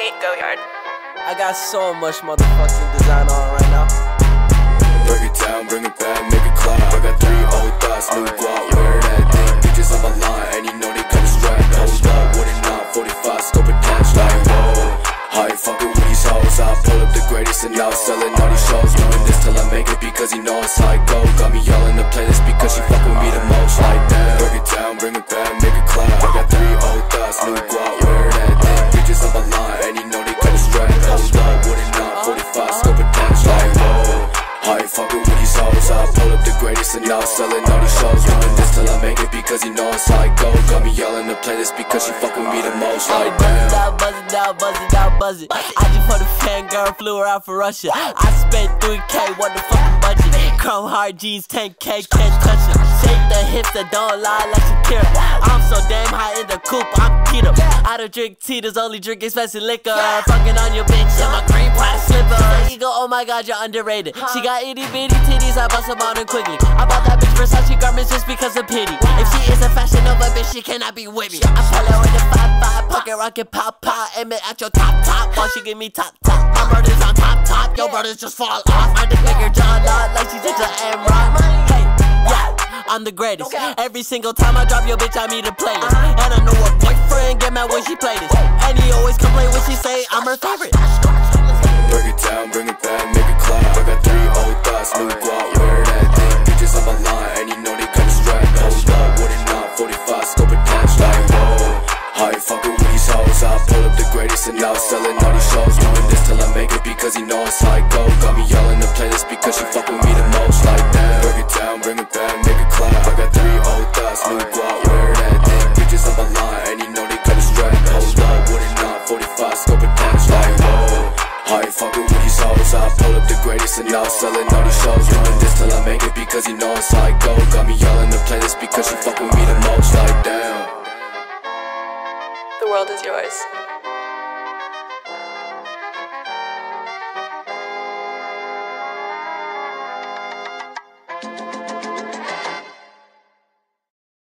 beat, Goyard. I got so much motherfucking design on right now. Break it down, bring it back, make it clap. I got 3 old thoughts, new guap, wear that thing. Bitches on my line, and you know they come strapped. Hold up, what it not, 45 scope attached. Like whoa, how you fucking with these hoes? I pull up the greatest and now selling all these shows. Doing this till I make it because you know it's how it go. Got me yelling the playlist because she fuck with me the most. Like damn, break it down, bring it back, make it clap. I got 3 old thoughts, new guap, wear that thing. Bitches on my line, and you know they come strapped. Hold up, what it not, 45 scope attached. Like whoa, how you fucking with these hoes? I pull up the greatest and now selling all these shows. Doing this till I make it because you know it's how it go. Got me yelling the playlist because she fuck with me the most. Like damn, buzz it out, buzz it out, buzz it. I just for the fangirl, flew her out for Russia. I spent 3K, what the fucking budget? Chrome hard G's, 10K, can't touch it. Shake the hips that don't lie like Shakira. I'm so damn high in the coupe, I'm keto. I don't drink Tito's, only drink expensive liquor. Fucking on your bitch in my green plastic slipper. You go, oh my god, you're underrated. She got itty bitty titties, I bust them on her quickly. I bought that bitch Versace garments just because of pity. If she is a Fashion Nova bitch, she cannot be with me. I pull her with the 5-5, pocket rocket pop pop, aim it at your top while she give me top. My brother's on top, your brothers just fall off. I just make her jaw lock like she's into M-Rock. Hey, yeah, I'm the greatest. Every single time I drop your bitch, I meet a playlist. And I know her boyfriend get mad when she play this. And he always complain when she say I'm her favorite. break it down, bring it back, make it clap. I got 3 old thoughts, new guap, wear that thing. Bitches on my line, and you know they come strapped. Hold up, what it not, 45 scope attached. Like whoa, how you fucking with these hoes? I pull up the greatest and now selling all these shows. Doing this till I make it because you know it's how it go. Got me yelling the playlist because she fuck with me the most. Like damn, break it down, bring it back, make it clap. I got 3 old thoughts, new guap, wear that thing. Bitches on my line, and you know they come strapped. Hold up, what it not, 45 scope attached. Like whoa, how you fucking with these hoes? I pull up the greatest and now selling all these shows. Doing this till I make it because you know it's how it go. Got me yelling the playlist because she fuck with me the most. Like damn, The world is yours.